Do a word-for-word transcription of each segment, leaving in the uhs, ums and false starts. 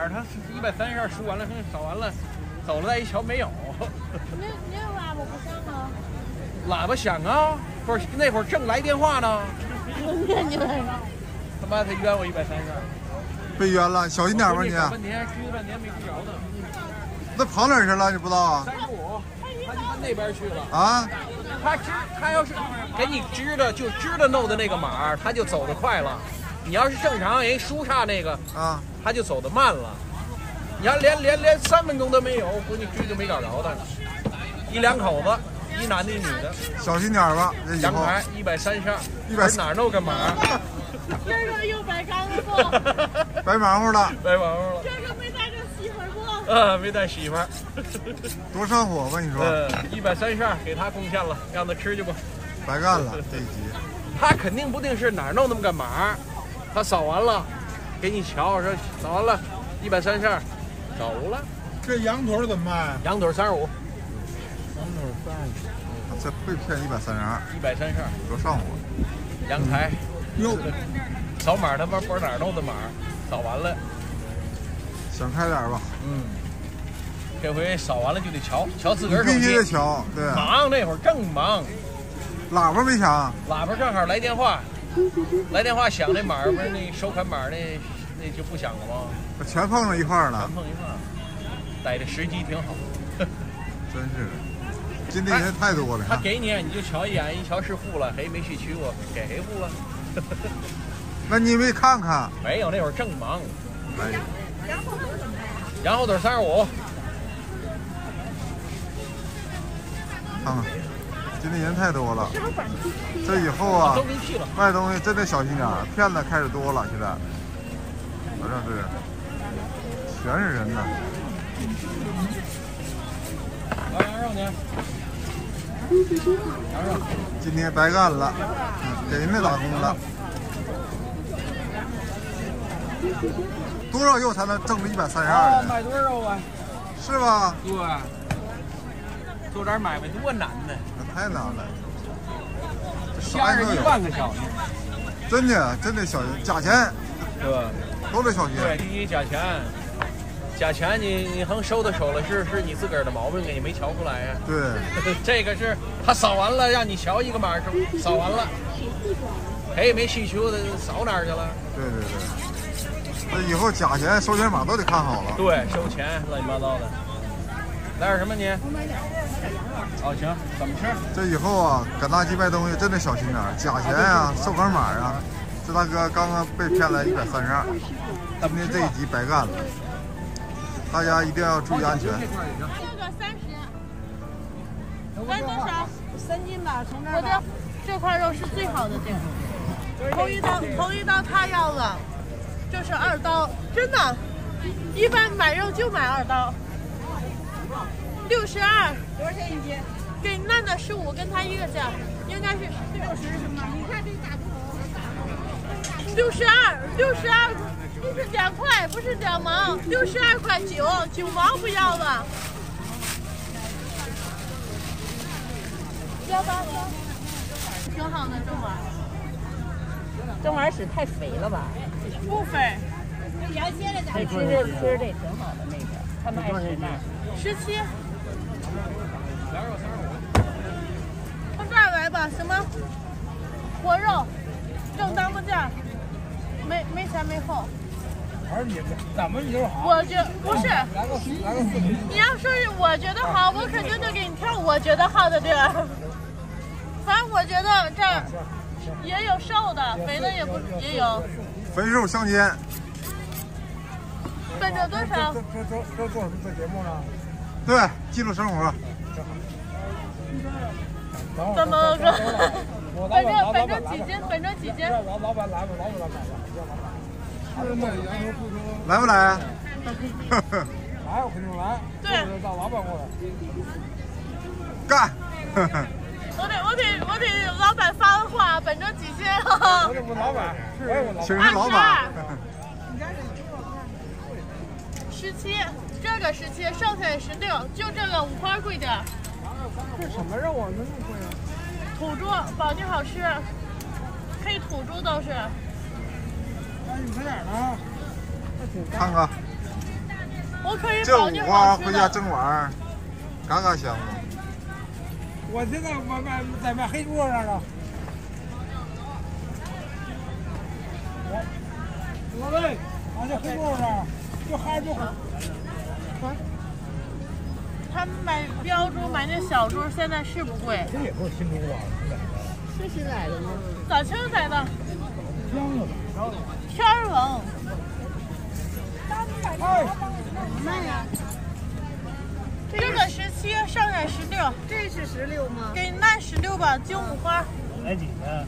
儿，他一百三十二输完了，扫完了，走了再一瞧没有。 那那喇叭不响吗？ 喇叭响啊，不是那会儿正来电话呢。 念你们。 他妈他冤我一百三十二。 被冤了，小心点吧你。 找半天，追了半天没追着呢。 那跑哪儿去了？你不知道啊？ 三十五，他就奔那边去了。 啊？ 他知他要是给你知道就知道弄的那个码，他就走得快了。你要是正常人输差那个啊， 他就走得慢了。你要连连连三分钟都没有，估计追都没找着他。一两口子，一男的一女的。 小心点吧，这阳台一百三十二， 一百哪儿弄个码？ 这个又白干了不？ 白忙活了， 白忙活了。 这个没带着媳妇儿不？ 啊，没带媳妇儿。 多上火吧你说？ 呃，一百三十二给他贡献了，让他吃去吧。 白干了这一集。 他肯定不定是哪儿弄那么个码，他扫完了，给你瞧，说扫完了，一百三十二，走了。 这羊腿怎么卖？ 羊腿三十五。 羊腿三十五。 这被骗一百三十二。 一百三十二。 多上火。 阳台。 哟。 扫码他妈不知道哪儿弄的码，扫完了。 想开点吧。 嗯。这回扫完了就得瞧瞧自个儿手机。 必须得瞧，对。 忙那会儿正忙。 喇叭没响。 喇叭正好来电话，来电话响那码不是那收款码那那就不响了吗？ 全碰到一块儿了。 全碰一块儿，逮的时机挺好。 真是的，今天人太多了。 他给你你就瞧一眼，一瞧是付了，谁没续取我给谁付了？ 那你没看看？ 没有，那会儿正忙。 哎。 羊后腿怎么卖？ 羊后腿三十五。 看看。今天人太多了，这以后啊，卖东西真得小心点，骗子开始多了。现在，反正是全是人呢。 来羊肉呢？羊肉， 今天白干了，嗯，给人家打工了。多少肉才能挣这一百三十二？ 卖多少肉啊？ 是吧？ 对。做点买卖多难呢。 太难了， 虾是一万个小心， 真的真得小心，假钱， 对， 都得小心。 对，第一假钱，假钱你你横收到手了，是是你自个儿的毛病，你没瞧出来呀？ 对， 这个是他扫完了，让你瞧一个码，扫完了，谁也没需求的扫哪儿去了？ 对对对，那以后假钱收钱码都得看好了。 对，收钱乱七八糟的。来点什么你？ 我买点哦，行，怎么吃？ 这以后啊，赶大集卖东西真得小心点，假钱啊、收款码啊。这大哥刚刚被骗了一百三十二，今天这一集白干了，大家一定要注意安全。 这个三十，来多少？三斤吧，从这儿。我的这块肉是最好的这个，头一刀头一刀他要了，这是二刀，真的，一般买肉就买二刀。六十二，多少钱一斤？给那的十五，跟他一个价，应该是六十是吗？你看这大猪头，六十二，六十二，不是两块，不是两毛，六十二块九，九毛不要了。要吧，挺好的正碗。 正碗屎太肥了吧？ 不肥。 哎，其实其实这挺好的那个，他们爱吃那。 十七。从这儿来吧，什么活肉，正当当价，没没前没后。 而你怎么你就好？ 我觉不是， 来个来个四零。 你要说是我觉得好，我肯定就给你挑我觉得好的地儿。反正我觉得这儿也有瘦的，肥的也不也有。 肥瘦相间。 本着多少？ 这这这这做什么做节目呢？ 对，记录生活。 怎么个？本着本着几斤？本着几斤？ 老老板来吧，老板来吧， 来不来啊？ 来，我肯定来。 对， 找老板过来。 干！ 我得我得我得老板发的话，本着几斤？ 我得问老板，我也问老板。 请示老板。 十七，这个十七，剩下十六，就这个五花贵点。 这什么肉啊？那么贵啊？ 土猪，保定好吃，黑土猪都是。 哎，你在哪儿呢？ 看看。 我可以这保证五花好吃回家的。 蒸碗，嘎嘎香。 我现在卖卖在卖黑猪肉上了。我我喂，俺这黑猪肉上就还就好。 他们买标猪买那小猪，现在是不贵。 这也不是新猪吧？ 是新来的吗？ 早清宰的， 香的。 天儿冷。 哎， 卖呀。 这个十七，上海十六， 这是十六吗？ 给那十六吧，金五花。 来几个？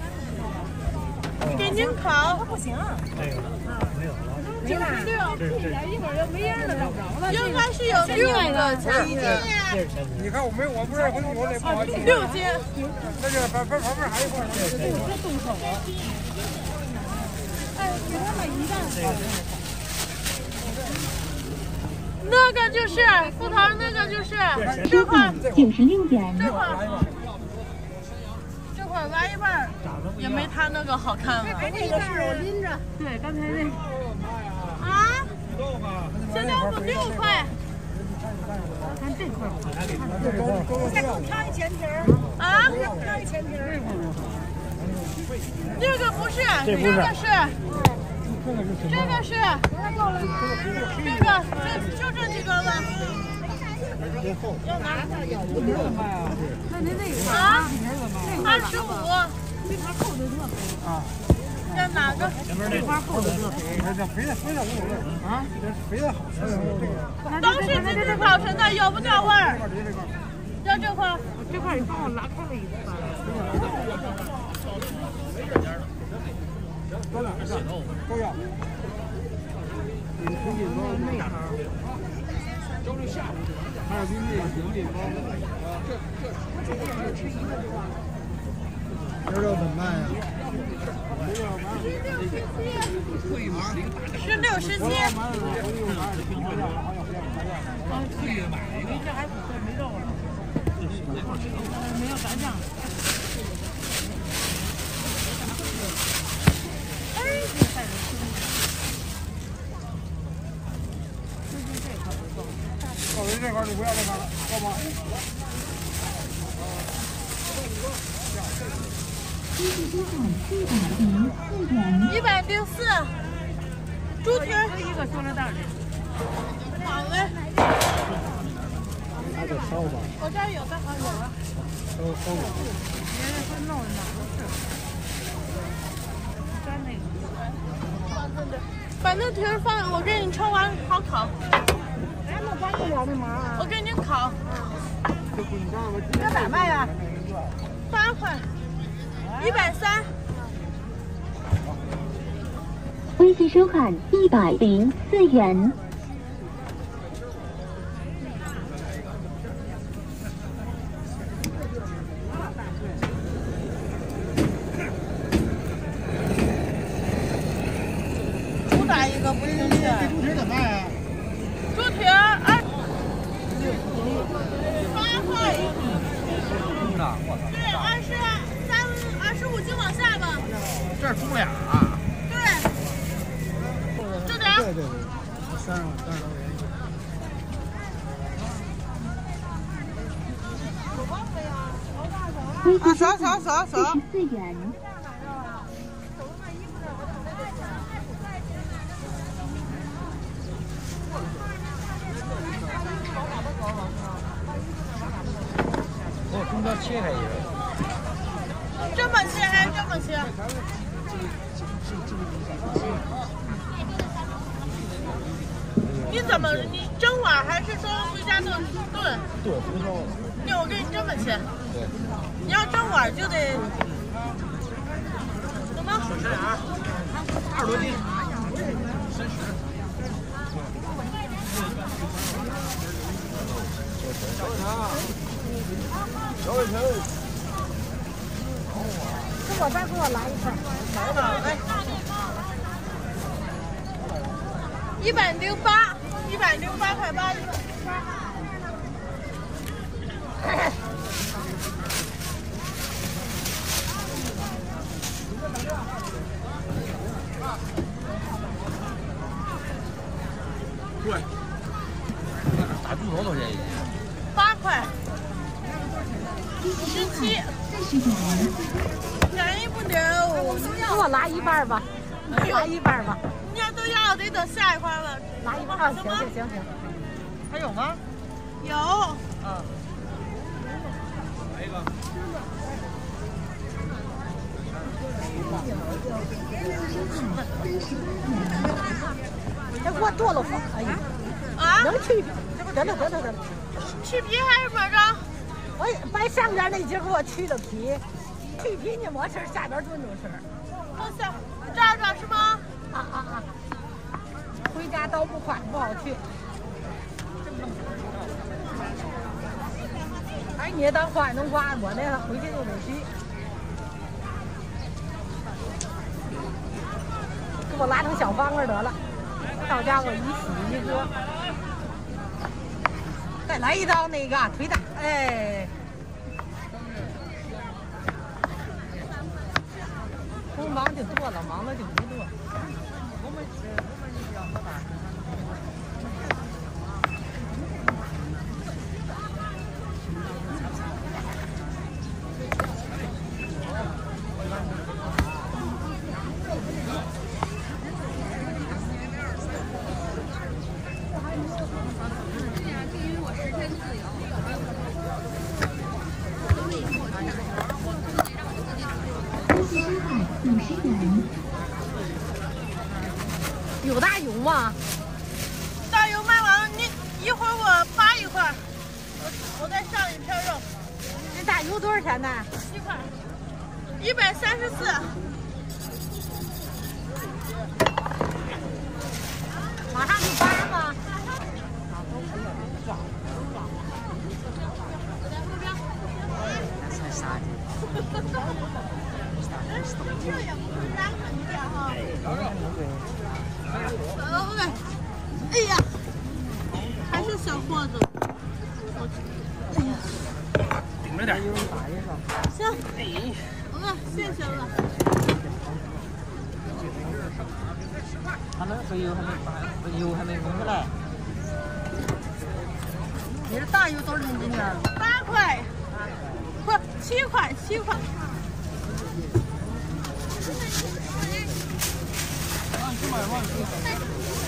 给您烤。 不行。 没有，没有了。 九十六。 一会儿就没样了，找不着了。 应该是有六个前斤呀。 你看我没，我不是回头得跑六斤。 那就旁边旁边还一块儿。 这动手。哎，给他买一半。 那个就是副头，那个就是这块九十六元。 这块这块挖一半也没他那个好看了。 这个是我拎着。 对，刚才那啊，现在我六块。看这块不好看。 再给我挑一前皮儿。 啊？ 挑一前皮儿。 这个不是，这个是。这个是，这个就就这几个吧。要拿那您那个啊，二十五。这块厚的特肥啊。要哪个？ 这块厚的特肥。这肥的肥的无所谓啊，这肥的好吃。 都是自己保存的，有不掉味儿。要这块？ 这块你帮我拿开了一块。 多两个都要。内行。交流下午，还有就是行李包。这这吃一个就完了。这肉怎么卖呀？ 十六十七。 这还没肉了。没有炸酱。 高维这块就不要这块了，好吗？ 一百零四。猪蹄儿一个塑料袋里。 好嘞。 还得烧吧。 我这儿有，正好有了。 烧烧吧。 别人说弄的哪都是。干那个。 把那蹄儿放，我给你称完好烤。 哎，那帮不了那忙啊。 我给你烤。 这咋卖呀？ 八块。一百三。 微信收看一百零四元。 主打一个不行去。 猪蹄怎么卖啊？ 猪蹄儿二八块一斤。对，二十三二十五斤往下吧。 这儿猪俩。 对。这俩。 对对对，三十三十多元。 微信收扫扫扫四扫。 十四元。 我中间切开一个。 这么切还是这么切？你怎么你蒸碗还是说回家炖炖？ 对，红烧。 对，我给你这么切。 对。 你要蒸碗就得什么？ 这俩二十多斤。三十。小尾条。 这我再给我来一份。 好嘞。一百零八，一百零八块八。 对， 大猪头多少钱一斤？ 八块。十七。便宜不了。 给我拿一半吧，拿一半吧。 你要都要，得等下一块了。 拿一半。啊，行行行行。 还有吗？有。嗯。来一个。 这给我剁了吧！哎呀， 啊， 能去，得了得了得了， 去皮还是怎么着？ 我把上边那节给我去了皮，去皮你没事，下边炖着吃。 我想这儿的是吗？ 啊啊啊！回家倒不快，不好去。哎，你当快能刮，我那回去就得去。给我拉成小方块得了，到家我一洗一锅。再来一刀那个腿打，哎。不忙就剁了，忙了就不剁。我们吃，我们就要喝大。有大油吗？ 大油卖完了，你一会儿我扒一块，我我再上一片肉。 这大油多少钱呢？ 一块，一百三十四。 马上就扒吗？ 这也不是单很点哈。哎呀，还是小货子。哎呀， 顶着点。 行，嗯，谢谢了。 他们肥油还没发，油还没弄出来。 你这大油多少斤呢？ 八块，不，七块，七块。 往去买，往去买。